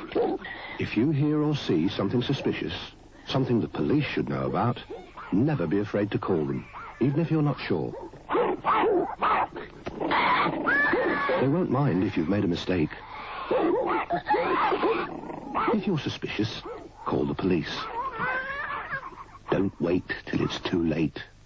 If you hear or see something suspicious, something the police should know about, never be afraid to call them, even if you're not sure. They won't mind if you've made a mistake. If you're suspicious, call the police. Don't wait till it's too late.